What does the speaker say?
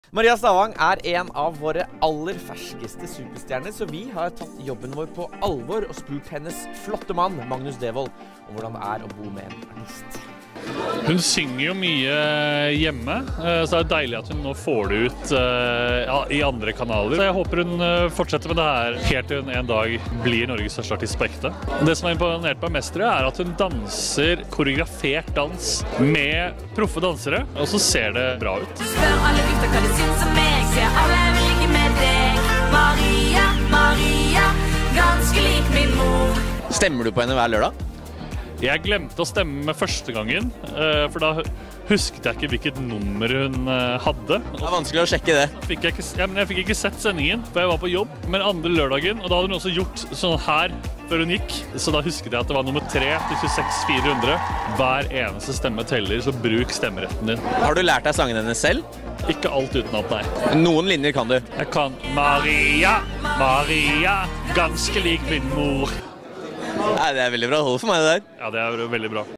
Maria Stavang er en av våre aller ferskeste superstjerner, så vi har tatt jobben vår på alvor og spurt hennes flotte mann, Magnus Devold, om hvordan det er å bo med en artist. Hun synger jo mye hjemme, så det er deilig at hun nå får det ut i andre kanaler. Så jeg håper hun fortsetter med det her helt til hun en dag blir Norges største artist på ekte. Det som har imponert meg mest, er at hun danser koreografert dans med proffe dansere, og så ser det bra ut. Du spør alle gutta hva de syns om meg, sier alle vil ligge med deg. Maria, Maria, ganske lik min mor. Stemmer du på henne hver lørdag? Jeg glemte å stemme med første gangen, for da husket jeg ikke hvilket nummer hun hadde. Det er vanskelig å sjekke det. Jeg fikk ikke sett sendingen, for jeg var på jobb, men andre lørdagen, og da hadde hun også gjort sånn her før hun gikk, så da husket jeg at det var nummer 3 til 26 400. Hver eneste stemme teller, så bruk stemmeretten din. Har du lært deg sangen hennes selv? Ikke alt utenat, nei. Noen linjer kan du. Jeg kan Maria, Maria, ganske lik min mor. Nei, det er veldig bra. Hold for meg det der. Ja, det er veldig bra.